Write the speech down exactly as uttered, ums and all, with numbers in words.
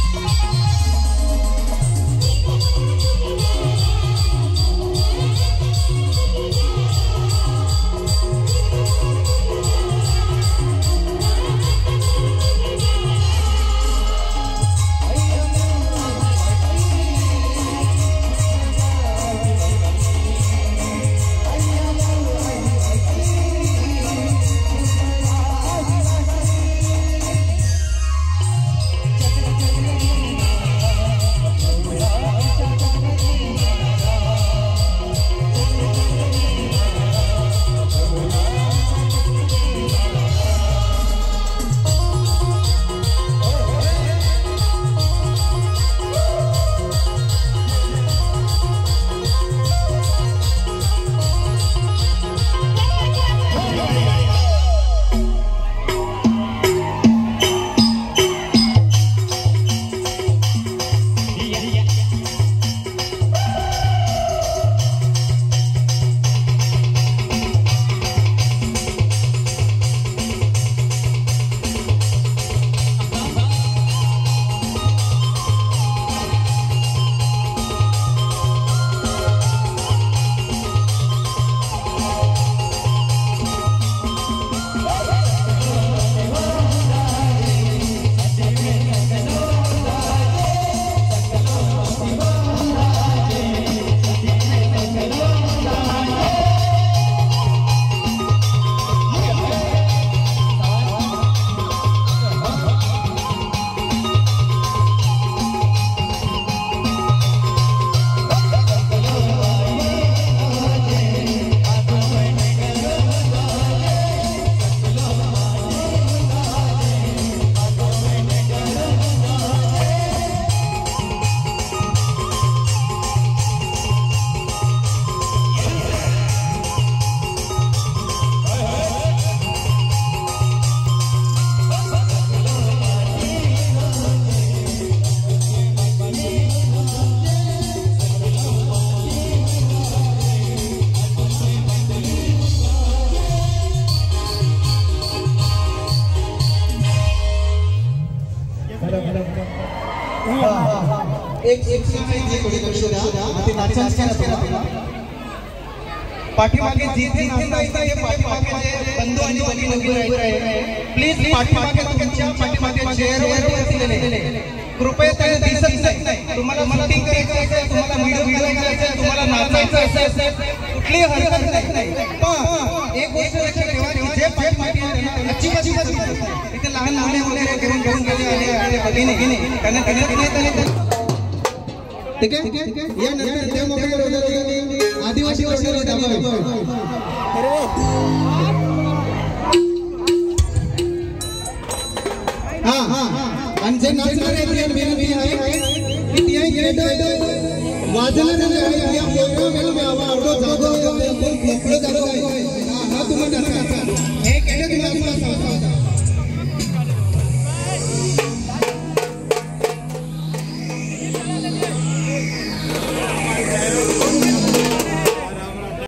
एक एक जी कोणी लक्ष द्या ते नाचांच केला पाठीमागे जिथे नाचता हे पाठीमागे जे बंधू आणि भगिनी उभे आहे प्लीज पाठीमागे तुमच्या पाठीमागे चेअरवर बसलेले कृपया ते दिसत नाही तुम्हाला शूटिंग करायचं असेल तुम्हाला व्हिडिओ व्हिडिओ करायचा असेल तुम्हाला नाचायचं असेल कुठली हरकत नाही पण एक गोष्ट लक्षात ठेवा की जे पाठीमागे अजिबात दिसत नाही इथे लहान लहान मुले घेऊन घेऊन गेले आणि भगिनी त्यांना त्यांना ठीक है या नंतर त्या मोबाईल रोजगार आदिवासी वर्षाला दाबावे हां हां आणि जे नाचणार आहेत या विनंती आहे की ते येत वाजणार आहे या प्रोग्राम में आवा आवडो जागो खूप जागो